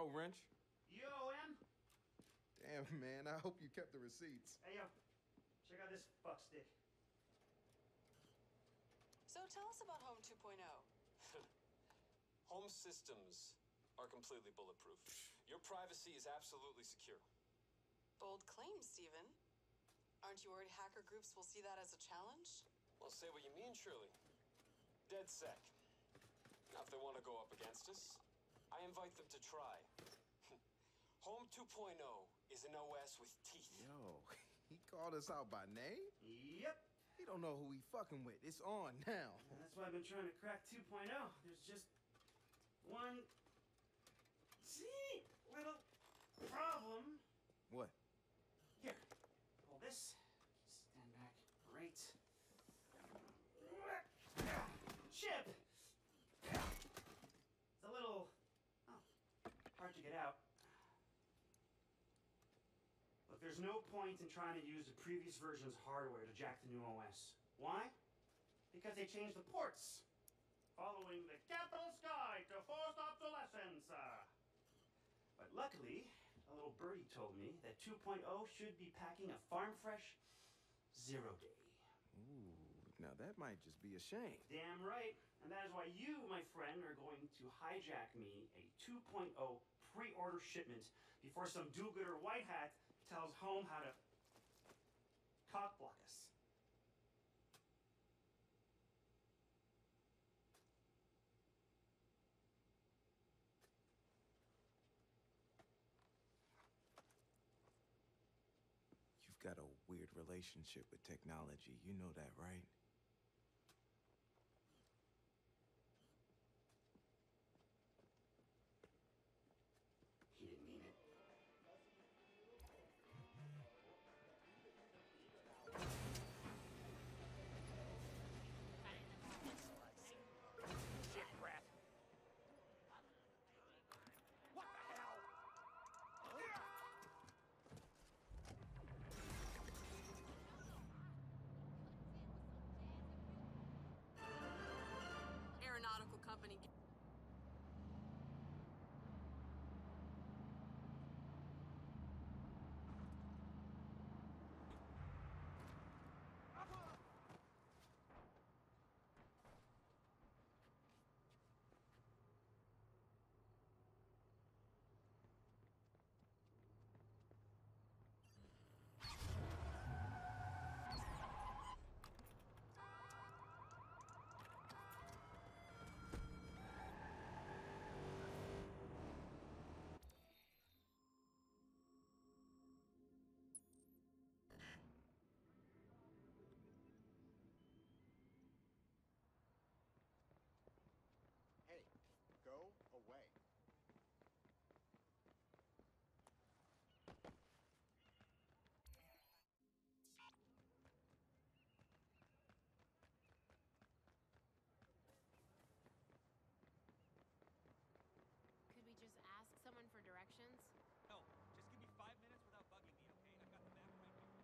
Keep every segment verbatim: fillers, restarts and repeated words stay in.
Yo, Wrench. Yo, M. Damn, man, I hope you kept the receipts. Hey, yo. Check out this fuckstick. So tell us about Home two point oh. Home systems are completely bulletproof. Your privacy is absolutely secure. Bold claim, Steven. Aren't you worried hacker groups will see that as a challenge? Well, say what you mean, Shirley. Dead sec. Now, if they want to go up against us, I invite them to try. Home two point oh is an O S with teeth. Yo, he called us out by name? Yep. He don't know who he fucking with. It's on now. And that's why I've been trying to crack two point oh. There's just one teeny little problem. What? Here, hold this. Stand back. Great. Chip! It's a little, oh, hard to get out. Look, there's no point in trying to use the previous version's hardware to jack the new O S. Why? Because they changed the ports, following the capital sky to forced obsolescence. Uh, but luckily, a little birdie told me that two point oh should be packing a farm fresh zero day. Ooh, now that might just be a shame. Damn right. And that is why you, my friend, are going to hijack me a two point oh pre-order shipment before some do-gooder white hat tells Home how to cock-block us. You've got a weird relationship with technology. You know that, right? He didn't mean it. Shit, Brett. What the hell? Aeronautical company. Hey, go away. Could we just ask someone for directions? No, just give me five minutes without bugging me, okay? I've got the map right here.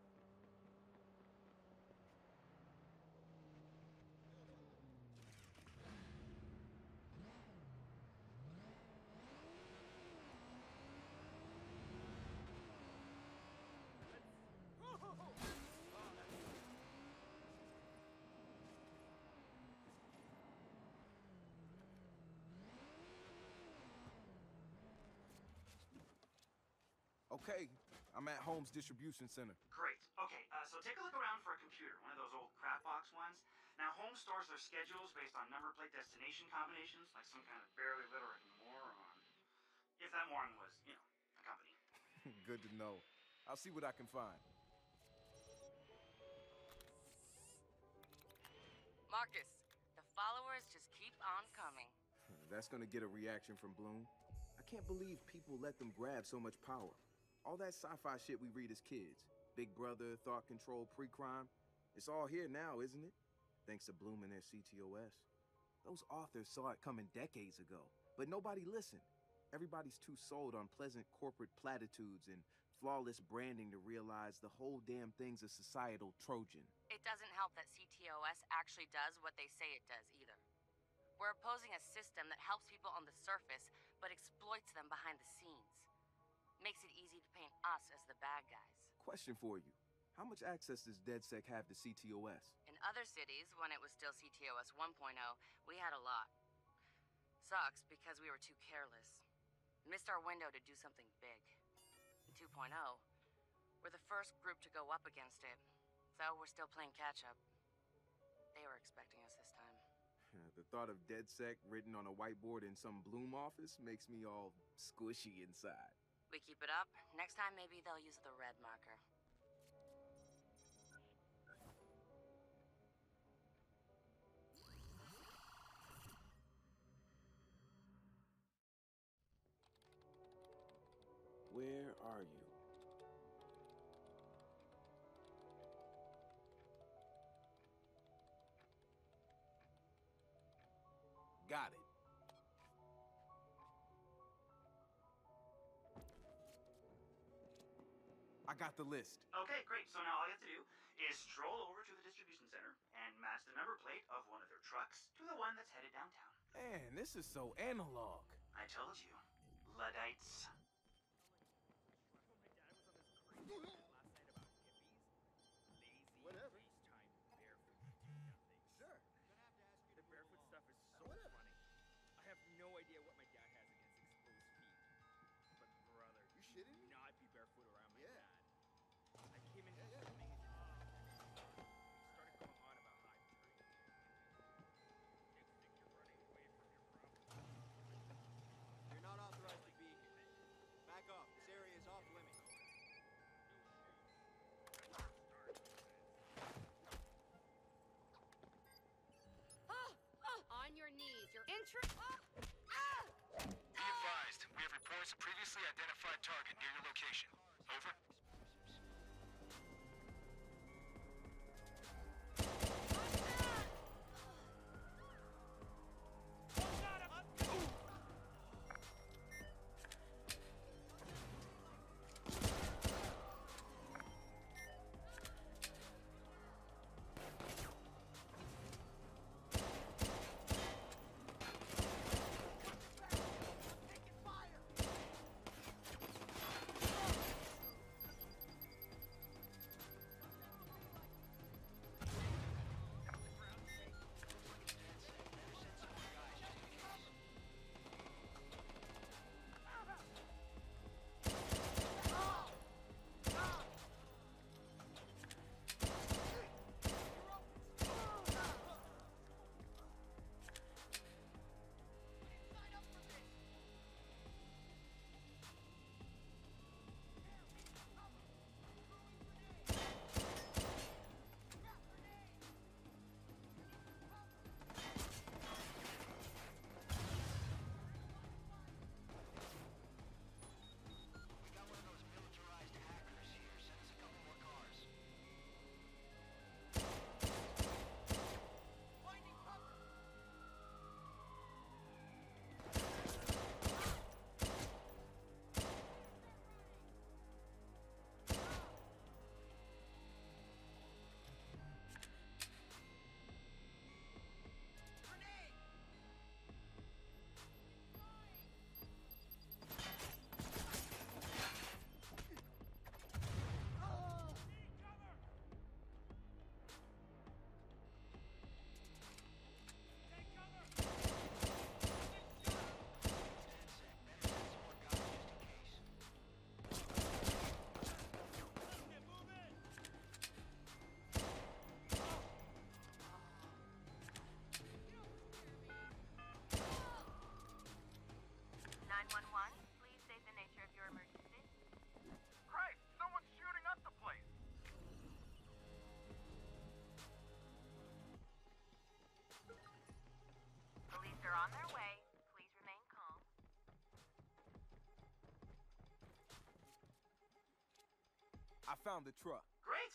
Okay, I'm at Home's distribution center. Great. Okay, uh, so take a look around for a computer, one of those old crap box ones. Now, Home stores their schedules based on number plate destination combinations, like some kind of barely literate moron. If that moron was, you know, a company. Good to know. I'll see what I can find. Marcus, the followers just keep on coming. That's gonna get a reaction from Bloom. I can't believe people let them grab so much power. All that sci-fi shit we read as kids. Big Brother, thought control, pre-crime. It's all here now, isn't it? Thanks to Bloom and their C T O S. Those authors saw it coming decades ago, but nobody listened. Everybody's too sold on pleasant corporate platitudes and flawless branding to realize the whole damn thing's a societal Trojan. It doesn't help that C T O S actually does what they say it does either. We're opposing a system that helps people on the surface, but exploits them behind the scenes. Makes it easy to paint us as the bad guys. Question for you. How much access does DedSec have to C T O S? In other cities, when it was still C T O S one point oh, we had a lot. Sucks because we were too careless. Missed our window to do something big. In two point oh, we're the first group to go up against it, so we're still playing catch-up. They were expecting us this time. The thought of DedSec written on a whiteboard in some Bloom office makes me all squishy inside. We keep it up, next time maybe they'll use the red marker. Where are you? Got it. I got the list. Okay, great. So now all you have to do is stroll over to the distribution center and match the number plate of one of their trucks to the one that's headed downtown. Man, this is so analog. I told you. Luddites. Whatever. Sure. The barefoot stuff is so funny. I have no idea what my dad has against exposed feet. But brother, You shitting me? not be barefoot around my Yeah. dad. I came in Yeah, here yeah. filming and started going on about how I'm turning into a hippie. You think you're running away from your problem? You're not authorized to be here. Back off. This area is off limits. On your knees. Your intro. Be advised, we have reports of previously identified target near your location. Over. nine one one, please state the nature of your emergency. Christ, someone's shooting up the place! Police are on their way. Please remain calm. I found the truck. Great!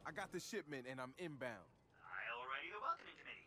I got the shipment and I'm inbound. I'll write you the welcoming committee.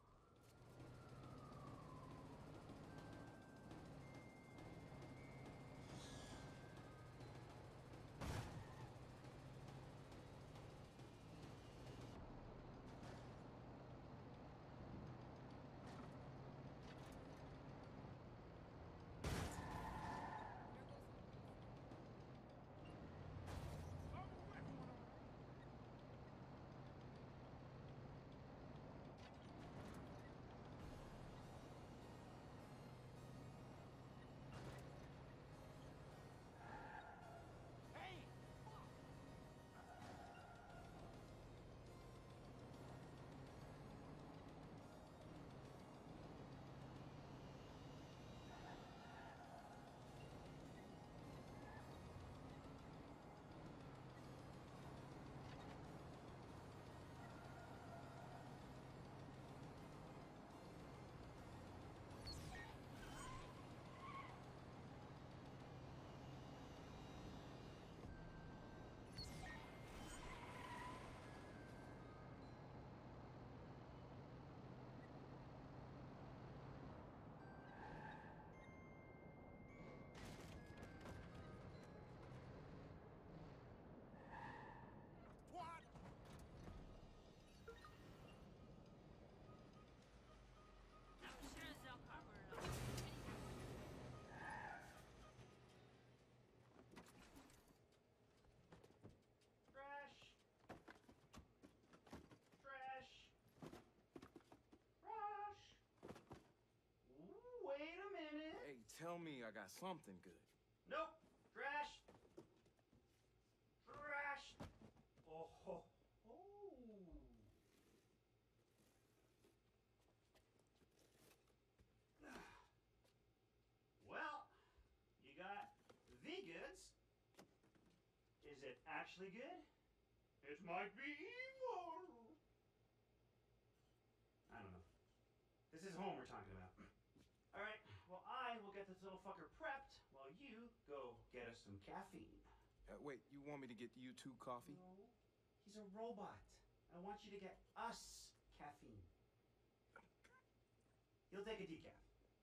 Trash. Trash. Trash. Ooh, wait a minute. Hey, tell me I got something good. Nope. Trash. Trash. Oh, ho, ho. Well, you got the goods. Is it actually good? It might be evil. I don't know. This is home we're talking about. All right. Well, I will get this little fucker prepped while you go get us some caffeine. Uh, wait, you want me to get you two coffee? No, he's a robot. I want you to get us caffeine. He'll take a decaf.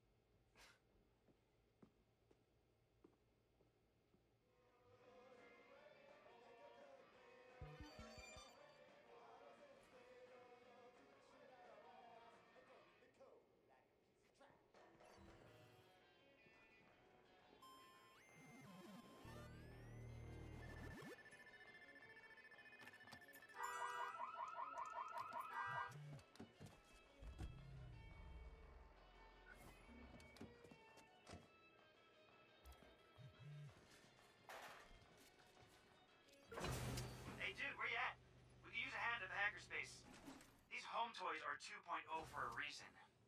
Hey dude, where you at? We can use a hand at the hackerspace. These home toys are two point oh for a reason.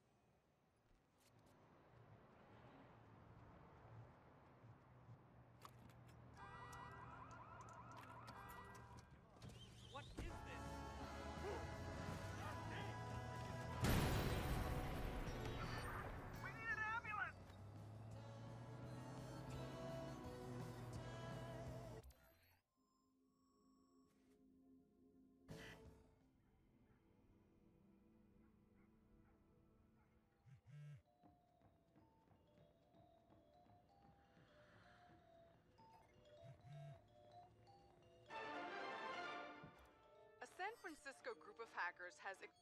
What is this? We need an ambulance! A San Francisco group of hackers has ex-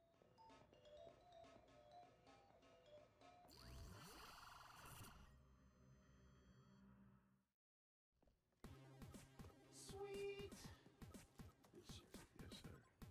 Sweet. Yes, sir.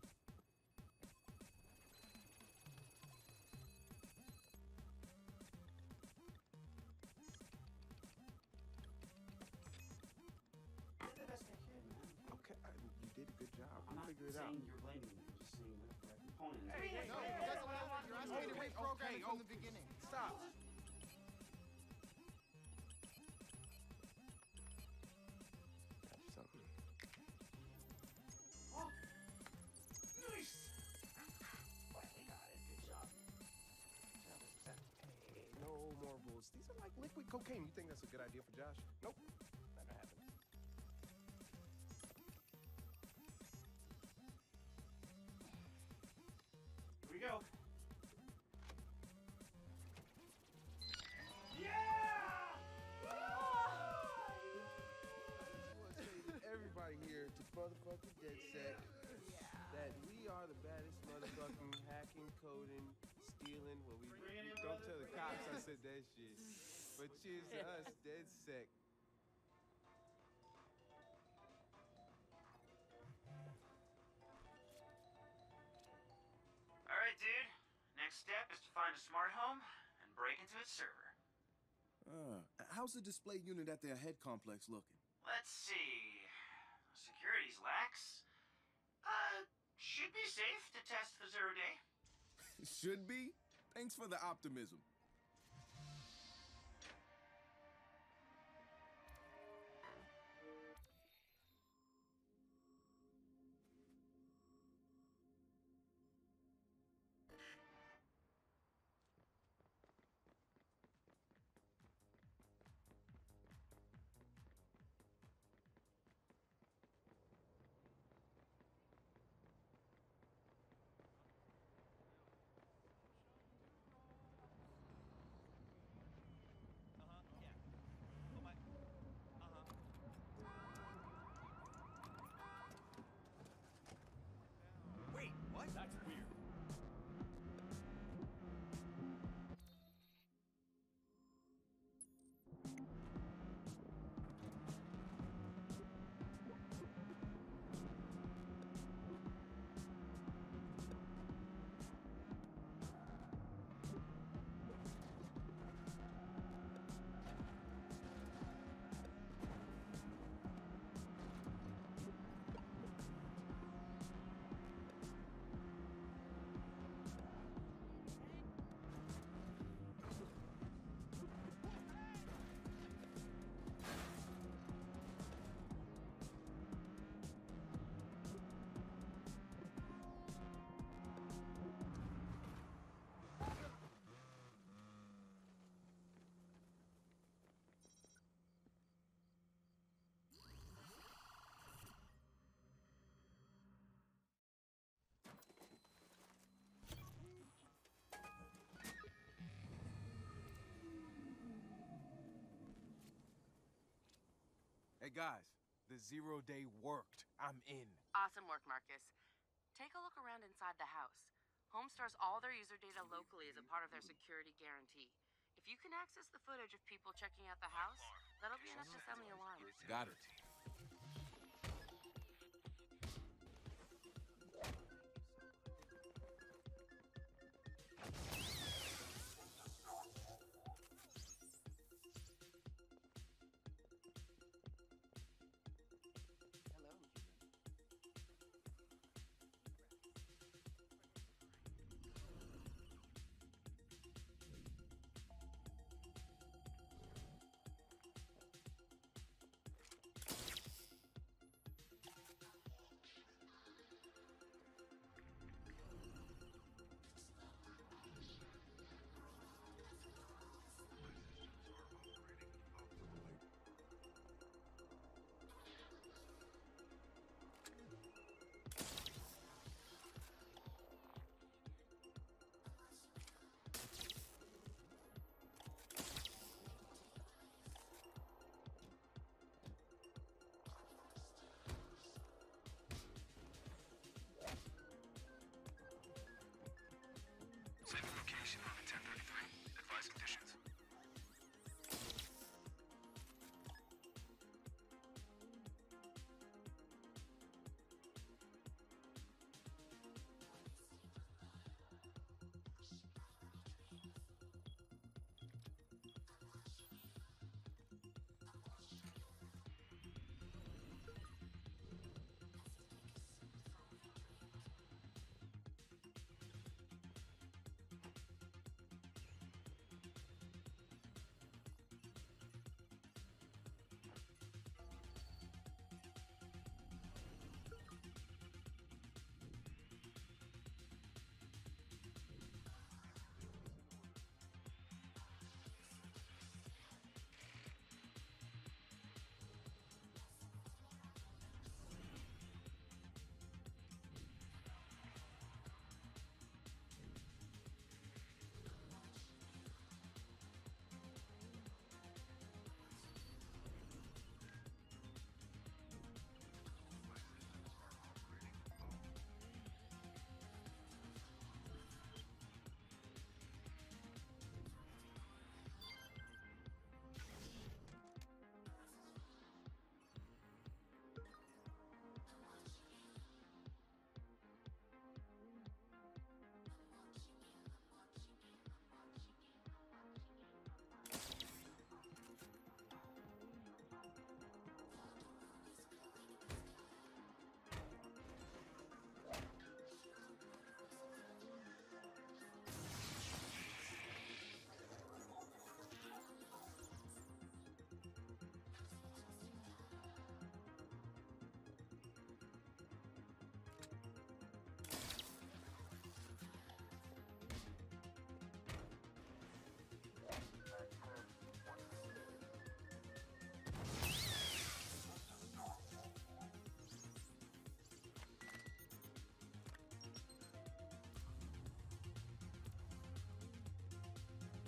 Did the best I could, man. Okay, I, you did a good job. I'm We'll not figure it saying out. you're blaming me. I'm just saying that the right components. Hey, hey, No, hey, it hey, doesn't hey, matter. You're asking me to Okay, reprogram okay, it from okay. the beginning. Stop. Something. Oh, nice. Finally got it. Good job. Good job, Mister Set. Hey, no more rules. These are like liquid cocaine. You think that's a good idea for Josh? Nope. Not gonna happen. DedSec, that we are the baddest motherfucking hacking, coding, stealing. Well, we, we don't tell the cops I said that shit. But cheers to us, DedSec. All right, dude. Next step is to find a smart home and break into its server. Uh, how's the display unit at their head complex looking? Let's see. Security's lax. Uh, should be safe to test for zero day. Should be? Thanks for the optimism. Wait, what? That's weird. Hey guys, the zero day worked. I'm in. Awesome work, Marcus. Take a look around inside the house. Home stores all their user data locally as a part of their security guarantee. If you can access the footage of people checking out the house, that'll be enough to sound the alarm. Got it.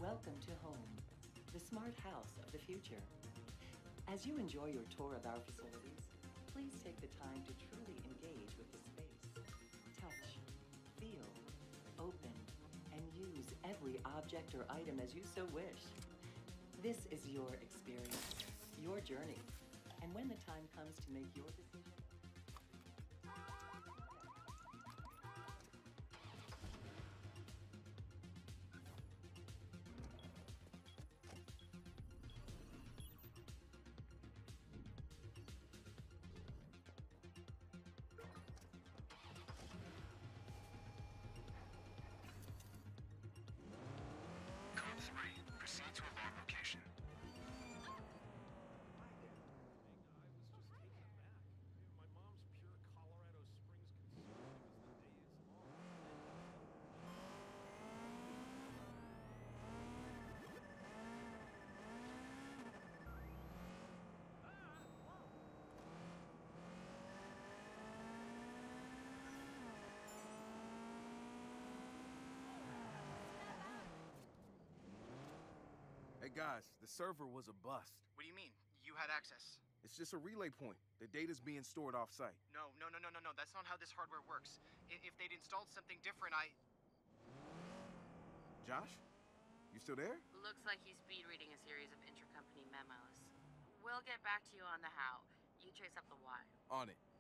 Welcome to home, the smart house of the future. As you enjoy your tour of our facilities, please take the time to truly engage with the space. Touch, feel, open, and use every object or item as you so wish. This is your experience, your journey, and when the time comes to make your decision, Code three. Proceed to alarm location. Hey guys, the server was a bust. What do you mean? You had access? It's just a relay point. The data's being stored off-site. No, no, no, no, no, no. That's not how this hardware works. I- if they'd installed something different, I... Josh? You still there? Looks like he's speed reading a series of intercompany memos. We'll get back to you on the how. You trace up the why. On it.